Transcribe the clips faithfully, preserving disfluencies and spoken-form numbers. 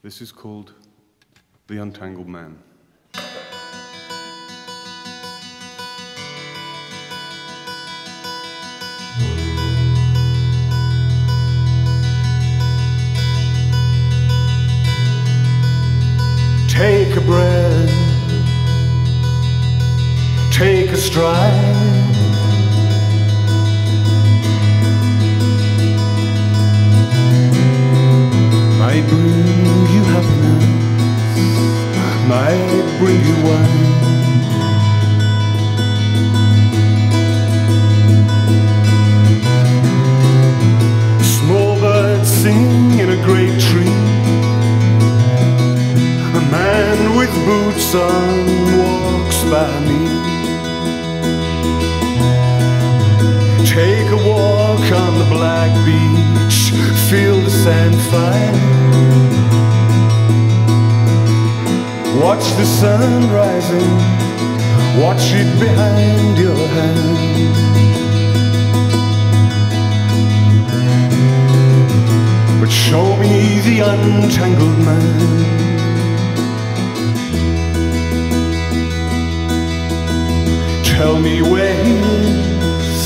This is called The Untangled Man. Take a breath, take a stride. Might bring you happiness, might bring you wine. Small birds sing in a great tree. A man with boots on walks by me. Take a walk on the black beach, feel the sand fire. Watch the sun rising, watch it behind your hand. But show me the untangled man. Tell me where he is.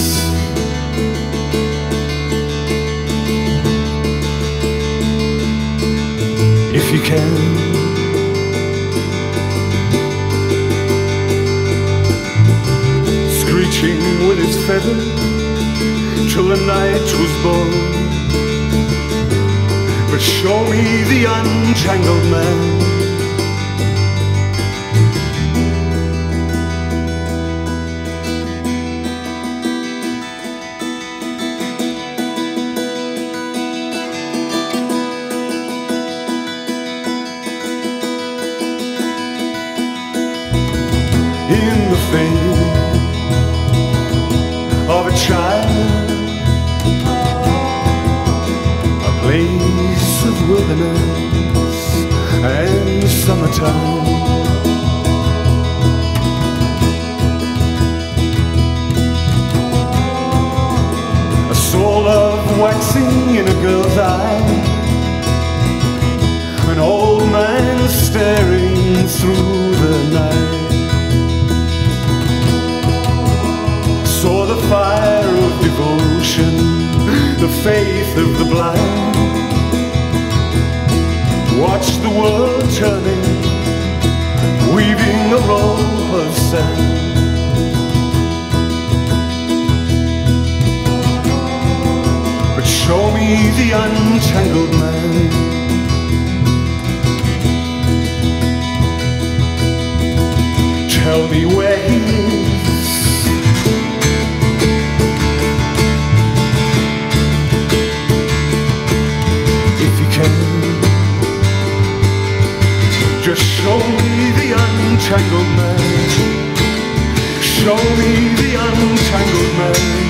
If you can. Screeching with his feather till the night was born. But show me the untangled man. In the face of a child, a place of wilderness and summertime. A soul of waxing in a girl's eye. An old man staring through the night. Saw the fire of devotion, the faith of the blind. Watch the world turning, weaving a rope of sand. But show me the untangled man. Tell me where he is. Just show me the untangled man. Show me the untangled man.